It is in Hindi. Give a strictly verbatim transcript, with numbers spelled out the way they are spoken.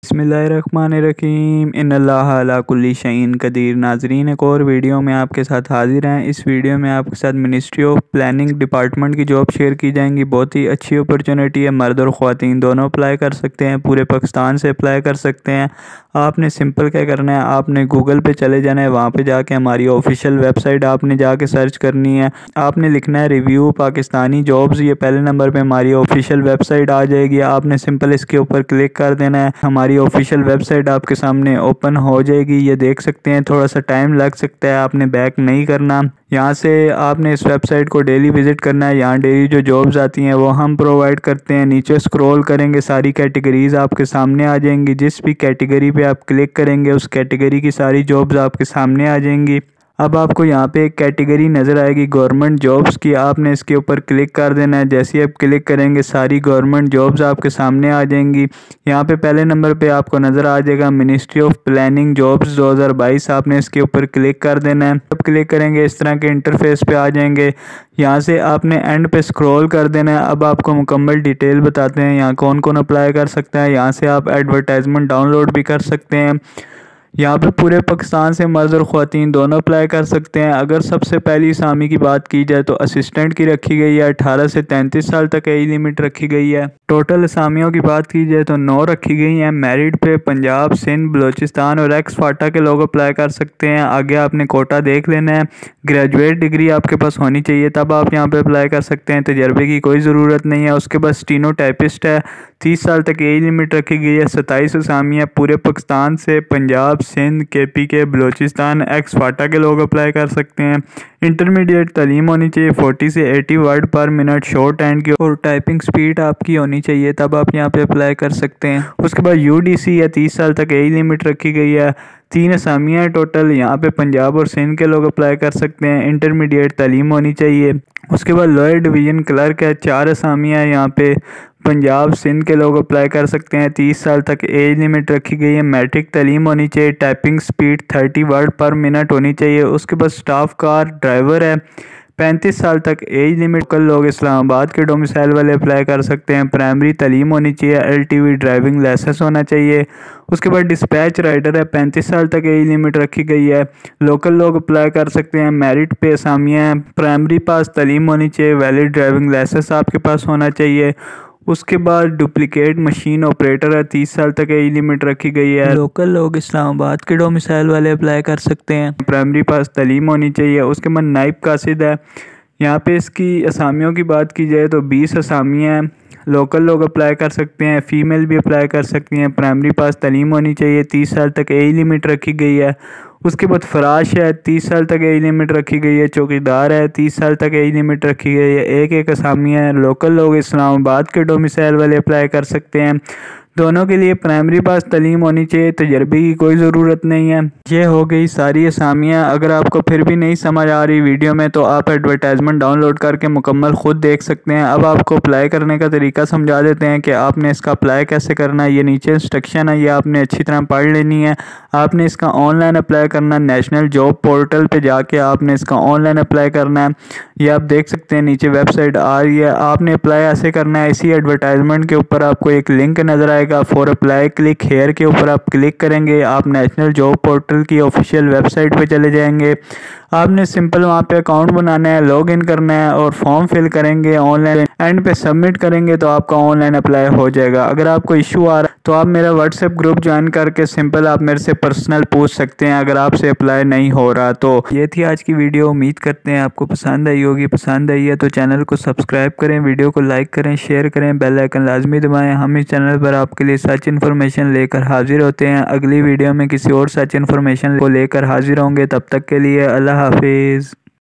बिस्मिल्लाहिर्रहमानिर्रहीम इन्नल्लाह अला कुल्ली शैइन कदीर। नाजरीन, एक और वीडियो में आपके साथ हाजिर हैं। इस वीडियो में आपके साथ मिनिस्ट्री ऑफ प्लानिंग डिपार्टमेंट की जॉब शेयर की जाएंगी। बहुत ही अच्छी अपॉर्चुनिटी है, मर्द और ख़वातीन दोनों अप्लाई कर सकते हैं, पूरे पाकिस्तान से अप्लाई कर सकते हैं। आपने सिंपल क्या करना है, आपने गूगल पे चले जाना है, वहाँ पे जाके हमारी ऑफिशियल वेबसाइट आपने जाके सर्च करनी है। आपने लिखना है रिव्यू पाकिस्तानी जॉब्स, ये पहले नंबर पे हमारी ऑफिशियल वेबसाइट आ जाएगी। आपने सिंपल इसके ऊपर क्लिक कर देना है, हमारी ऑफिशियल वेबसाइट आपके सामने ओपन हो जाएगी। ये देख सकते हैं, थोड़ा सा टाइम लग सकता है, आपने बैक नहीं करना। यहाँ से आपने इस वेबसाइट को डेली विजिट करना है। यहाँ डेली जो जॉब्स आती हैं वो हम प्रोवाइड करते हैं। नीचे स्क्रॉल करेंगे, सारी कैटेगरीज आपके सामने आ जाएंगी। जिस भी कैटेगरी पे आप क्लिक करेंगे उस कैटेगरी की सारी जॉब्स आपके सामने आ जाएंगी। अब आपको यहाँ पे एक कैटेगरी नज़र आएगी गवर्नमेंट जॉब्स की, आपने इसके ऊपर क्लिक कर देना है। जैसे ही आप क्लिक करेंगे सारी गवर्नमेंट जॉब्स आपके सामने आ जाएंगी। यहाँ पे पहले नंबर पे आपको नज़र आ जाएगा मिनिस्ट्री ऑफ प्लानिंग जॉब्स दो हज़ार बाईस, आपने इसके ऊपर क्लिक कर देना है। अब क्लिक करेंगे इस तरह के इंटरफेस पे आ जाएंगे। यहाँ से आपने एंड पे स्क्रॉल कर देना है। अब आपको मुकम्मल डिटेल बताते हैं यहाँ कौन कौन अप्लाई कर सकता है। यहाँ से आप एडवर्टाइजमेंट डाउनलोड भी कर सकते हैं। यहाँ पे पूरे पाकिस्तान से मर्द और ख़वातीन दोनों अप्लाई कर सकते हैं। अगर सबसे पहली असामी की बात की जाए तो असिस्टेंट की रखी गई है, अठारह से तैंतीस साल तक एज लिमिट रखी गई है। टोटल असामियों की बात की जाए तो नौ रखी गई हैं। मेरिट पे पंजाब, सिंध, बलोचिस्तान और एक्स फाटा के लोग अप्लाई कर सकते हैं। आगे आपने कोटा देख लेना है। ग्रेजुएट डिग्री आपके पास होनी चाहिए तब आप यहाँ पे अप्लाई कर सकते हैं, तजर्बे की कोई ज़रूरत नहीं है। उसके बाद स्टीनो टाइपिस्ट है, तीस साल तक एज लिमिट रखी गई है। सत्ताईस असामियाँ पूरे पाकिस्तान से, पंजाब, सिंध, के पी के, बलोचिस्तान, एक्स फाटा के लोग अप्लाई कर सकते हैं। इंटरमीडिएट तालीम होनी चाहिए, चालीस से अस्सी word per minute short hand की, और टाइपिंग स्पीड आपकी होनी चाहिए तब आप यहाँ पे अप्लाई कर सकते हैं। उसके बाद यू डी सी है, तीस साल तक एज लिमिट रखी गई है। तीन असामियाँ हैं टोटल, यहाँ पे पंजाब और सिंध के लोग अप्लाई कर सकते हैं। इंटरमीडिएट तालीम होनी चाहिए। उसके बाद लोअर डिवीज़न क्लर्क है, चार असामियाँ हैं यहाँ पे, पंजाब सिंध के लोग अप्लाई कर सकते हैं। तीस साल तक एज लिमिट रखी गई है। मैट्रिक तालीम होनी चाहिए। टाइपिंग स्पीड तीस वर्ड पर मिनट होनी चाहिए। उसके बाद स्टाफ कार ड्राइवर है, पैंतीस साल तक एज लिमिट। कल लोग इस्लामाबाद के डोमिसाइल वाले अप्लाई कर सकते हैं। प्राइमरी तालीम होनी चाहिए। L T V driving licence होना चाहिए। उसके बाद डिस्पैच राइडर है, पैंतीस साल तक एज लिमिट रखी गई है। लोकल लोग अप्लाई कर सकते हैं। मेरिट पे असामियाँ हैं। प्राइमरी पास तालीम होनी चाहिए। वैलिड ड्राइविंग लाइसेंस आपके पास होना चाहिए। उसके बाद डुप्लीकेट मशीन ऑपरेटर है, तीस साल तक एज लिमिट रखी गई है। लोकल लोग इस्लामाबाद के डोमिसाइल वाले अप्लाई कर सकते हैं। प्राइमरी पास तालीम होनी चाहिए। उसके बाद नाइब कासिद है, यहाँ पे इसकी असामियों की बात की जाए तो बीस असामियाँ हैं। लोकल लोग अप्लाई कर सकते हैं, फ़ीमेल भी अप्लाई कर सकती हैं। प्राइमरी पास तालीम होनी चाहिए। तीस साल तक एज लिमिट रखी गई है। उसके बाद फराश है, तीस साल तक एज लिमिट रखी गई है। चौकीदार है, तीस साल तक एज लिमिट रखी गई है। एक एक असामियाँ हैं। लोकल लोग इस्लामाबाद के डोमिसाइल वाले अप्लाई कर सकते हैं। दोनों के लिए प्राइमरी पास तालीम होनी चाहिए, तजर्बे की कोई ज़रूरत नहीं है। ये हो गई सारी असामियाँ। अगर आपको फिर भी नहीं समझ आ रही वीडियो में तो आप एडवर्टाइजमेंट डाउनलोड करके मुकम्मल ख़ुद देख सकते हैं। अब आपको अप्लाई करने का तरीका समझा देते हैं कि आपने इसका अप्लाई कैसे करना है। ये नीचे इंस्ट्रक्शन है, ये आपने अच्छी तरह पढ़ लेनी है। आपने इसका ऑनलाइन अप्लाई करना, नेशनल जॉब पोर्टल पर जाके आपने इसका ऑनलाइन अप्लाई करना है। ये आप देख सकते हैं नीचे वेबसाइट आ रही है। आपने अप्लाई ऐसे करना है, इसी एडवर्टाइजमेंट के ऊपर आपको एक लिंक नज़र आएगा, फॉर अप्लाई क्लिक हेयर के ऊपर आप क्लिक करेंगे। आप नेशनल जॉब पोर्टल की ऑफिशियल वेबसाइट पे चले जाएंगे। आपने सिंपल वहाँ पे अकाउंट बनाना है, लॉगिन करना है और फॉर्म फिल करेंगे। ऑनलाइन एंड पे सबमिट करेंगे तो आपका ऑनलाइन अप्लाई हो जाएगा। अगर आपको इशू आ रहा है तो आप मेरा व्हाट्सएप ग्रुप ज्वाइन करके सिंपल आप मेरे से पर्सनल पूछ सकते हैं अगर आपसे अप्लाई नहीं हो रहा तो। ये थी आज की वीडियो। उम्मीद करते हैं आपको पसंद आई होगी। पसंद आई है तो चैनल को सब्सक्राइब करें, वीडियो को लाइक करें, शेयर करें, बेल आइकन लाजमी दबाएं। हम इस चैनल पर आपके लिए सच इन्फॉर्मेशन लेकर हाजिर होते हैं। अगली वीडियो में किसी और सच इन्फॉर्मेशन को लेकर हाजिर होंगे। तब तक के लिए अल्लाह हाफिज़।